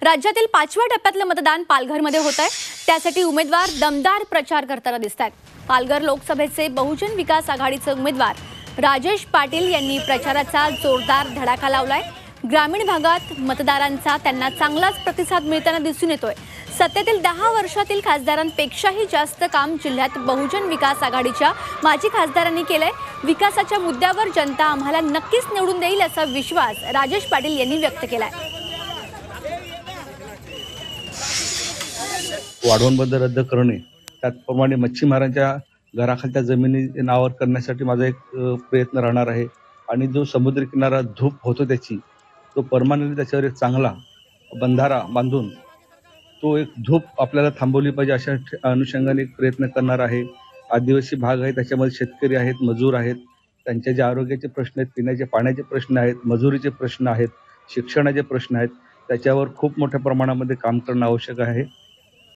राज्यातील 5व्या टप्प्यातलं मतदान पालघरमध्ये होत आहे। त्यासाठी उमेदवार दमदार प्रचार करताना दिसतात। पालघर लोकसभेचे बहुजन विकास आघाडीचे उमेदवार राजेश पाटील यांनी प्रचाराचा जोरदार धडाका लावलाय। ग्रामीण भागात मतदारांचा त्यांना चांगलाच प्रतिसाद मिळताना दिसून येतोय। सत्तेतील 10 वर्षातील खासदारांपेक्षाही जास्त काम जिल्ह्यात बहुजन विकास आघाडीच्या माजी खासदारांनी केलंय। विकासाच्या मुद्द्यावर जनता आम्हाला नक्कीच निवडून देईल असा विश्वास राजेश पाटील यांनी व्यक्त केलाय। वाढवण बंद रद्द करणे, त्याचप्रमाणे मच्छीमारांच्या घराखालच्या जमिनी नावावर करण्यासाठी माझा एक प्रयत्न राहणार आहे। आणि जो समुद्री किनारा धूप होतो त्याची तो परमानंट त्याच्यावर एक चांगला बंधारा बांधून तो एक धूप आपल्याला थांबवली पाहिजे अशा अनुषंगाने एक प्रयत्न करणार आहे। आदिवासी भाग आहे, त्याच्यामध्ये शेतकरी आहेत, मजूर आहेत, त्यांचे जे आरोग्याचे प्रश्न आहेत, पिण्याचे पाण्याचे प्रश्न आहेत, मजुरीचे प्रश्न आहेत, शिक्षणाचे प्रश्न आहेत, त्याच्यावर खूप मोठ्या प्रमाणामध्ये काम करणं आवश्यक आहे।